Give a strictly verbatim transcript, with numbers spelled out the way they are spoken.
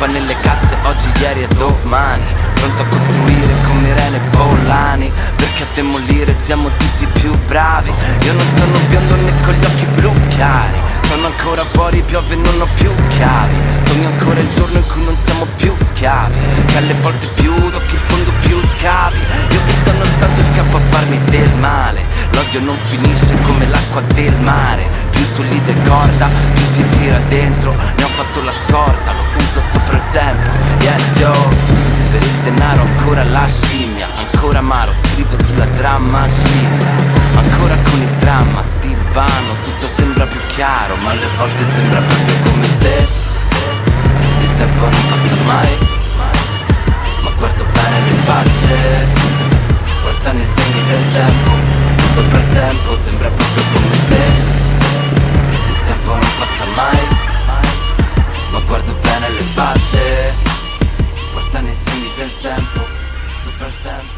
trappa nelle casse oggi, ieri e domani, pronto a costruire come Irene Bollani, perché a demolire siamo tutti più bravi. Io non sono biondo né con gli occhi blu chiari, sono ancora fuori, piove e non ho più chiavi. Sogno ancora il giorno in cui non siamo più schiavi, che alle volte più tocchi il fondo più scavi. Io che stanno stato il capo a farmi del male, l'odio non finisce come l'acqua del mare. Più tu li decorda, più ti tira dentro, ne ho fatto la scorta, lo uso sopra il tempo. Yes yo, per il denaro ancora la scimmia, ancora amaro, scrivo sulla dramma scimmia, ancora con il dramma stilvano, tutto sembra più chiaro, ma alle volte sembra proprio come se il tempo non passa mai, ma guardo bene le facce, portano i segni del tempo, sopra il tempo sembra proprio come se il tempo non passa mai, ma guardo bene le facce, portano i segni del tempo, sopra il tempo.